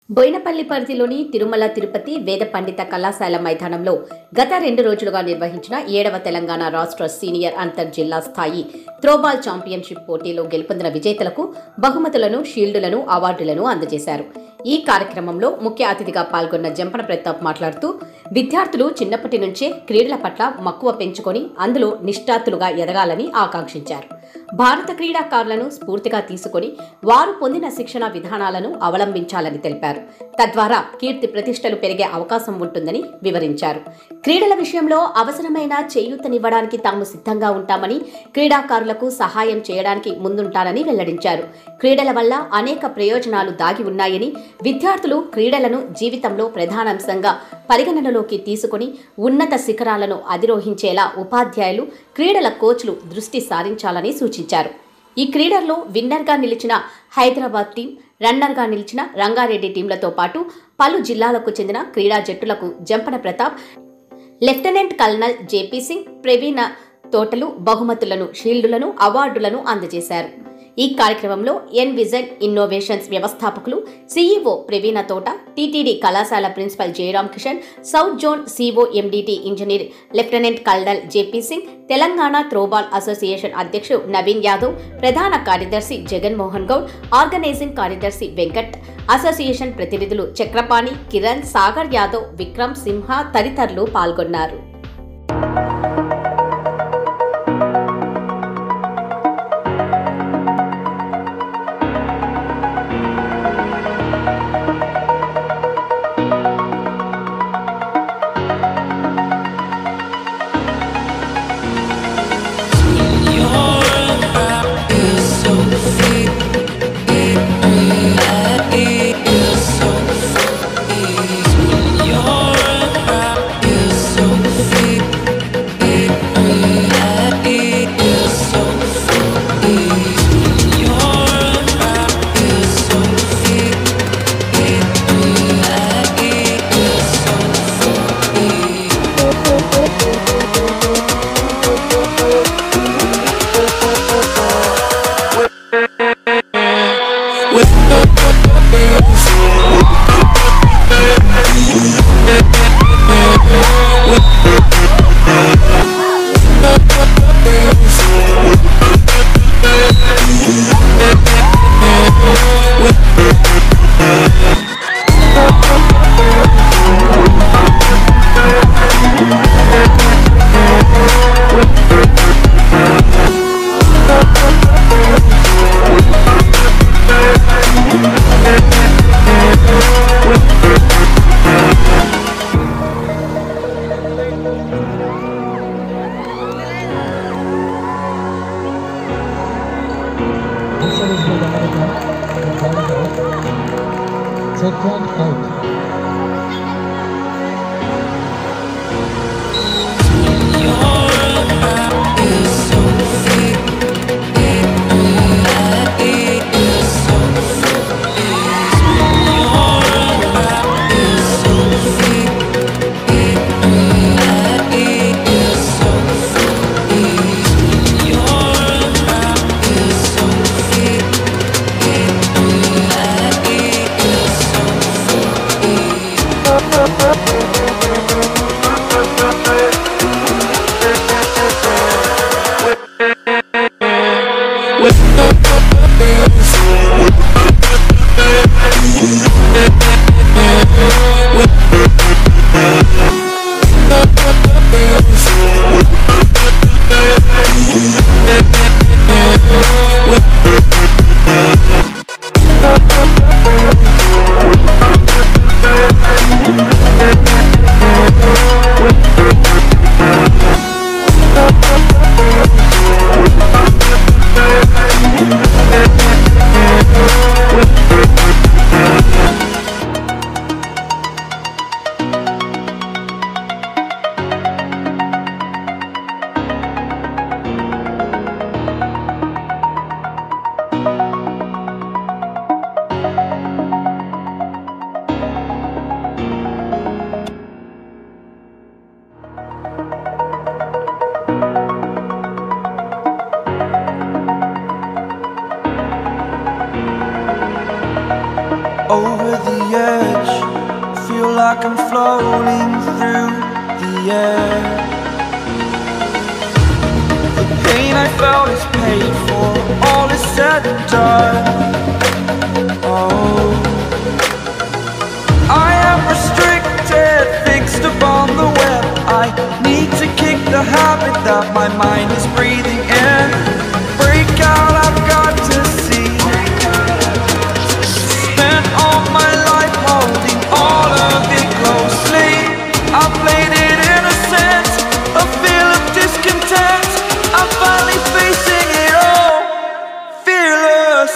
బోయినపల్లి పరిధిలోని తిరుమల తిరుపతి వేద పండిత కళాశాల మైదానంలో గత 2 రోజులుగా నిర్వహించిన 7వ తెలంగాణ రాష్ట్ర సీనియర్ అంతర్ జిల్లా స్థాయి త్రోబాల్ ఛాంపియన్షిప్ పోటీలో గెలుపొందిన విజేతలకు బహుమతులను, షీల్డులను, అవార్డులను అందజేశారు. ఈ కార్యక్రమంలో ముఖ్య అతిథిగా పాల్గొన్న జంపన ప్రతాప్ మాట్లాడుతూ విద్యార్థులు చిన్నప్పటి నుంచే క్రీడల పట్ల మక్కువ పెంచుకొని అందులో నిష్ఠాతులుగా ఎదగాలని ఆకాంక్షించారు. భారత క్రీడాకారులను స్ఫూర్తిగా తీసుకొని వారు పొందిన శిక్షణ విధానాలను అవలంబించాలని తెలిపారు. తద్వారా కీర్తి ప్రతిష్టలు పెరిగే అవకాశం ఉంటుందని వివరించారు. క్రీడల విషయంలో అవసరమైన చేయూతనివ్వడానికి తాము సిద్ధంగా ఉంటామని, క్రీడాకారులకు సహాయం చేయడానికి ముందుంటానని వెల్లడించారు. క్రీడల వల్ల అనేక ప్రయోజనాలు దాగి ఉన్నాయని, విద్యార్థులు క్రీడలను జీవితంలో ప్రధానాంశంగా పరిగణనలోకి తీసుకుని ఉన్నత శిఖరాలను అధిరోహించేలా ఉపాధ్యాయులు, క్రీడల కోచ్లు దృష్టి సారించాలని సూచించారు. ఈ క్రీడల్లో విన్నర్గా నిలిచిన హైదరాబాద్ టీం, రన్నర్గా నిలిచిన రంగారెడ్డి టీంలతో పాటు పలు జిల్లాలకు చెందిన క్రీడా జట్టులకు Jampana Pratap, lieutenant colonel JP Singh, Praveena తోటలు బహుమతులను, షీల్డులను, అవార్డులను అందజేశారు. ఈ కార్యక్రమంలో ఎన్విజన్ ఇన్నోవేషన్స్ వ్యవస్థాపకులు CEO ప్రవీణ తోట, TTD కళాశాల principal Jayaram Kishan, south zone COMDT engineer lieutenant colonel JP Singh, Telangana throwball association అధ్యక్షుడు నవీన్ యాదవ్, ప్రధాన కార్యదర్శి జగన్ మోహన్ గౌడ్, ఆర్గనైజింగ్ కార్యదర్శి వెంకట్, అసోసియేషన్ ప్రతినిధులు చక్రపాణి, కిరణ్, సాగర్ యాదవ్, విక్రమ్ సింహ తదితరులు పాల్గొన్నారు. like I'm floating through the air. The pain I felt is paid for, all is said and done. Oh, I am restricted, fixed upon the web. I need to kick the habit that my mind is breathing in. Break out, I've got to see. Spent all my life holding all of it closely. I played it innocent, a feel of discontent. I'm finally facing it all, fearless.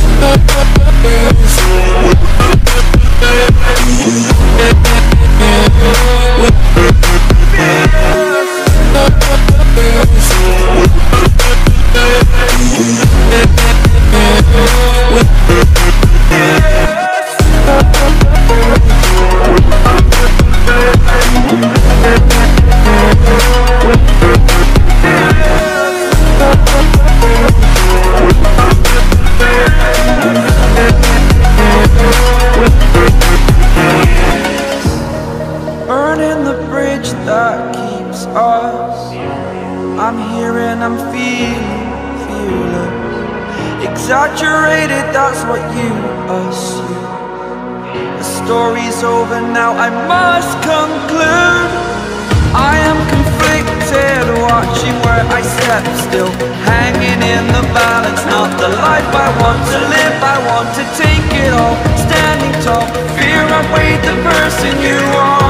Burning the bridge that keeps us. I'm here and I'm feeling fearless. Exaggerated, that's what you assume. The story's over now, I must conclude. I am conflicted, watching where I step still, hanging in the balance. Not the life I want to live, I want to take it all. Standing tall, fear I've weighed the person you are.